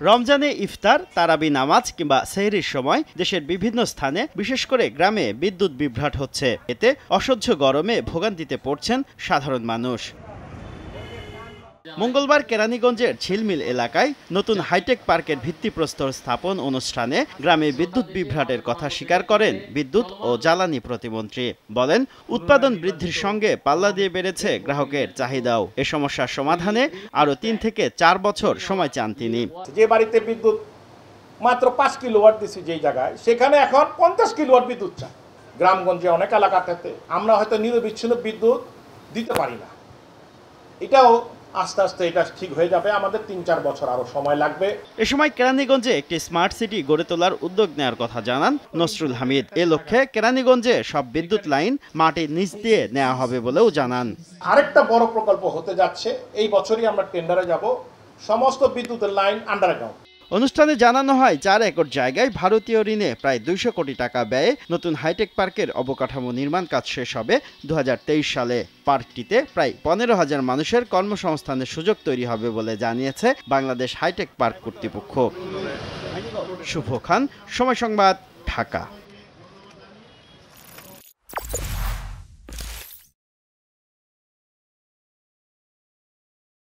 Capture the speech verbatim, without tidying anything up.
রমজানে ইফতার, তারাবি নামাজ কিংবা সেহরির সময় দেশের বিভিন্ন স্থানে বিশেষ করে গ্রামে বিদ্যুৎ বিভ্রাট হচ্ছে। এতে অসহ্য গরমে ভোগান্তিতে পড়ছেন সাধারণ মানুষ। মঙ্গলবার কেরানীগঞ্জের ঝিলমিল এলাকায় নতুন হাইটেক পার্কের ভিত্তিপ্রস্তর স্থাপন অনুষ্ঠানে গ্রামে বিদ্যুৎ বিভ্রাটের কথা স্বীকার করেন বিদ্যুৎ ও জ্বালানি প্রতিমন্ত্রী। বলেন, উৎপাদন বৃদ্ধির সঙ্গে পাল্লা দিয়ে বেড়েছে গ্রাহকের চাহিদাও। এ সমস্যার সমাধানে আরও তিন থেকে চার বছর সময় চান তিনি। যে বাড়িতে বিদ্যুৎ মাত্র পাঁচ কিলোওয়াট দিচ্ছে যেই জায়গায়, সেখানে এখন পঞ্চাশ কিলোওয়াট বিদ্যুৎ চায়। গ্রামগঞ্জে অনেক এলাকাতে আমরা হয়তো নিরবিচ্ছিন্ন বিদ্যুৎ দিতে পারি না। এটাও আস্তে আস্তে এটা ঠিক হয়ে যাবে, আমাদের তিন চার বছর আরো সময় লাগবে। এ সময় কেরানীগঞ্জে একটি স্মার্ট সিটি গড়ে তোলার উদ্যোগ নেওয়ার কথা জানান নসরুল হামিদ। এ লক্ষ্যে কেরানীগঞ্জে সব বিদ্যুৎ লাইন মাটির নিচ দিয়ে নেওয়া হবে বলেও জানান। আরেকটা বড় প্রকল্প হতে যাচ্ছে, এই বছরই আমরা টেন্ডারে যাব, সমস্ত বিদ্যুতের লাইন আন্ডারগ্রাউন্ড। অনুষ্ঠানে জানানো হয়, চার একর জায়গায় ভারতীয় ঋণে প্রায় দুইশো কোটি টাকা ব্যয়ে নতুন হাইটেক পার্কের অবকাঠামো নির্মাণ কাজ শেষ হবে দু হাজার তেইশ সালে। পার্কটিতে প্রায় পনেরো হাজার মানুষের কর্মসংস্থানের সুযোগ তৈরি হবে বলে জানিয়েছে বাংলাদেশ হাইটেক পার্ক কর্তৃপক্ষ। শুভ খান, সময় সংবাদ, ঢাকা।